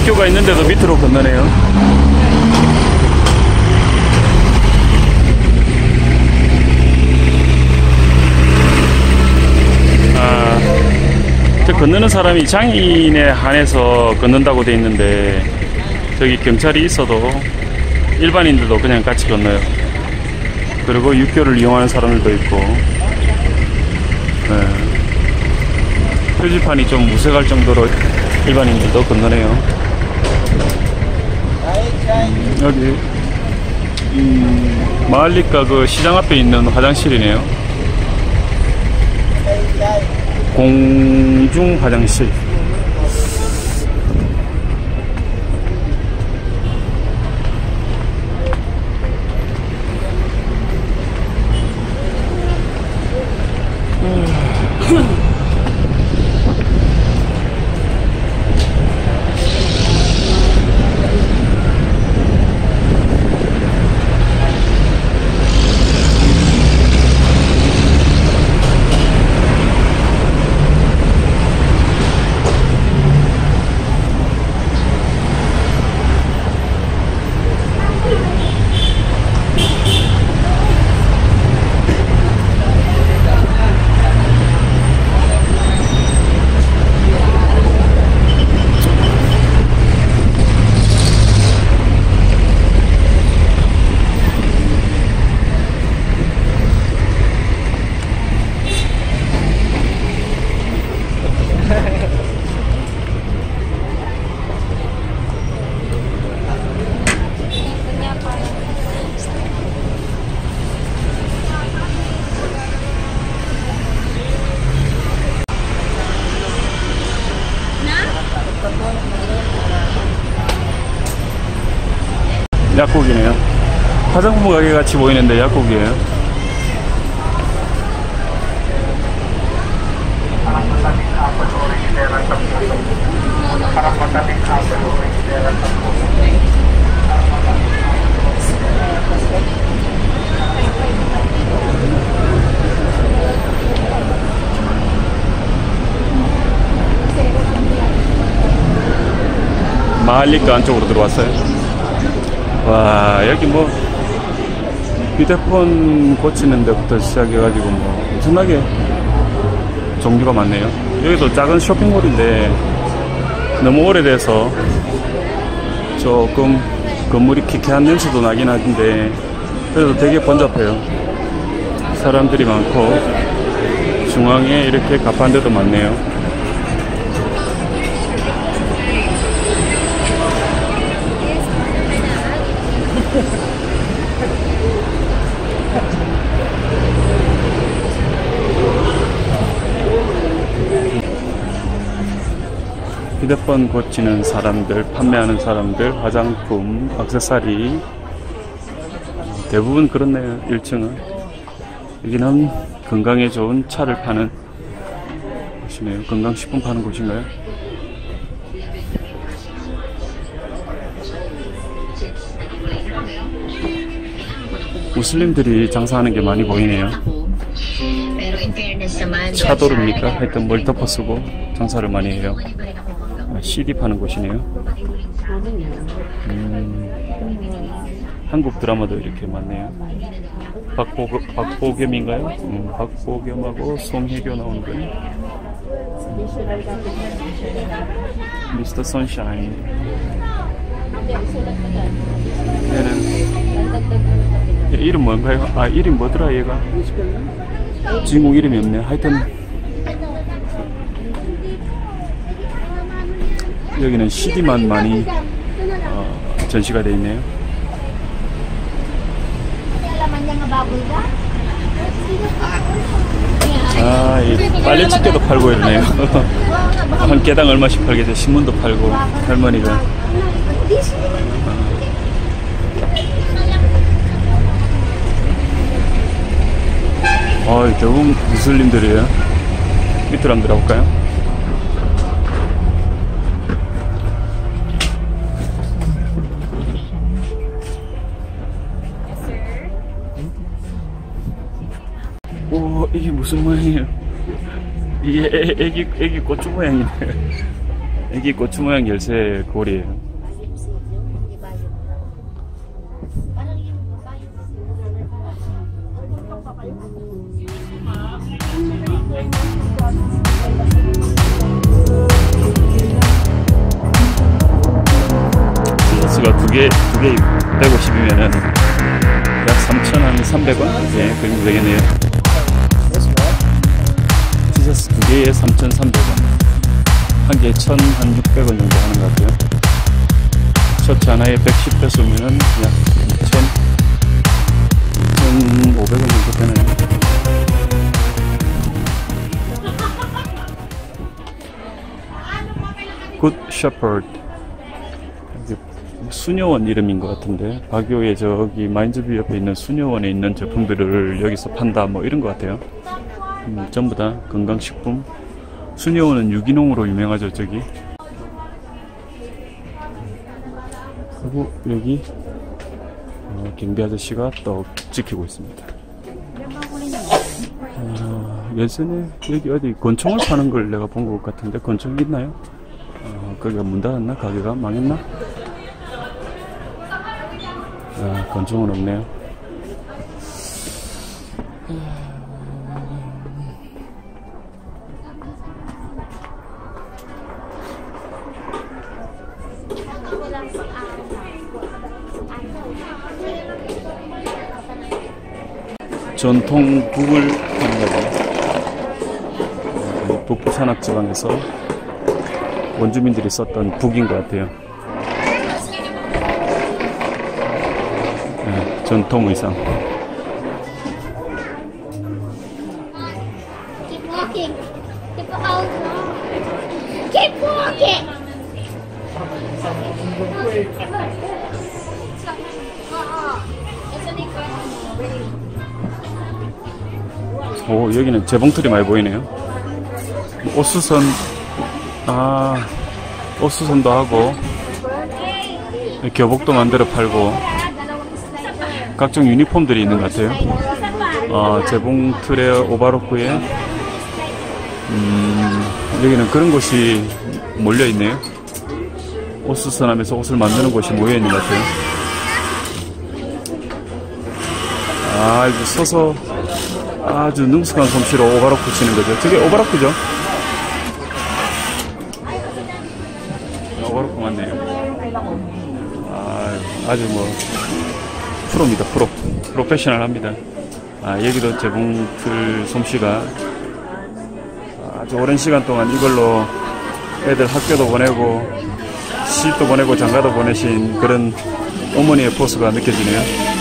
학교가 있는데도 밑으로 건너네요. 저 건너는 사람이 장애인에 한해서 건넌다고 돼 있는데 저기 경찰이 있어도 일반인들도 그냥 같이 건너요. 그리고 육교를 이용하는 사람들도 있고, 표지판이 좀 무색할 정도로 일반인들도 건너네요. 여기 마을리가 그 시장 앞에 있는 화장실이네요. 공중 화장실. 약국이네요. 화장품 가게 같이 보이는데 약국이에요. 마을리가 안쪽으로 들어왔어요. 와, 여기 뭐 휴대폰 고치는 데부터 시작해가지고 뭐 엄청나게 종류가 많네요. 여기도 작은 쇼핑몰인데 너무 오래돼서 조금 건물이 키키한 냄새도 나긴 하는데 그래도 되게 번잡해요. 사람들이 많고 중앙에 이렇게 가판대도 많네요. 휴대폰 고치는 사람들, 판매하는 사람들, 화장품, 액세서리 대부분 그렇네요. 1층은 여기는 건강에 좋은 차를 파는 곳이네요. 건강식품 파는 곳인가요? 무슬림들이 장사하는 게 많이 보이네요. 차도르입니까? 하여튼 뭘 덮어 쓰고 장사를 많이 해요. CD 파는 곳이네요. 한국 드라마도 이렇게 많네요. 박보겸인가요? 박보겸하고 송혜교 나오는 거예요. 미스터 선샤인. 얘는 이름 뭔가요? 아, 이름 뭐더라 얘가? 주인공 이름이 없네. 하여튼 여기는 CD만 많이 전시가 되어 있네요. 아, 이 빨래 집게도 팔고 이러네요. 한 개당 얼마씩 팔겠어요. 신문도 팔고 할머니가. 대부분 무슬림들이에요. 밑으로 한번 들어볼까요? 오, 이게 무슨 모양이에요? 이게 애기 고추 모양이네. 애기 고추 모양 열쇠 고리예요. 티셔츠가 두 개 150이면은 약 3,300원? 예, 그 정도 되겠네요. 티셔츠 두 개에 3,300원. 한 개에 1,600원 정도 하는 것 같아요. 셔츠 하나에 110페소면은 약 2,500원 정도 되네요. 굿 셰퍼드. 수녀원 이름인 것 같은데, 바교의 저기 마인즈뷰 옆에 있는 수녀원에 있는 제품들을 여기서 판다 뭐 이런 것 같아요. 전부 다 건강식품. 수녀원은 유기농으로 유명하죠, 저기. 그리고 여기 경비 아저씨가 떡 지키고 있습니다. 예전에 여기 어디 권총을 파는 걸 내가 본 것 같은데, 권총 있나요? 거기가 문 닫았나? 가게가 망했나? 권총은 없네요. 전통 북을 하는 거죠. 북부 산악지방에서 원주민들이 썼던 북인 것 같아요. 네, 전통 의상. Keep walking. Keep out. Keep walking. 오, 여기는 재봉틀이 많이 보이네요. 옷수선, 옷수선도 하고, 교복도 만들어 팔고, 각종 유니폼들이 있는 것 같아요. 재봉틀에 오바로크에, 여기는 그런 곳이 몰려 있네요. 옷수선하면서 옷을 만드는 곳이 모여 있는 것 같아요. 이제 서서 아주 능숙한 솜씨로 오바로크 치는 거죠. 저게 오바로크죠? 오바로크 맞네요. 아주 뭐 프로입니다. 프로페셔널 합니다. 여기도 재봉틀 솜씨가 아주 오랜 시간 동안 이걸로 애들 학교도 보내고 시집도 보내고 장가도 보내신 그런 어머니의 포스가 느껴지네요.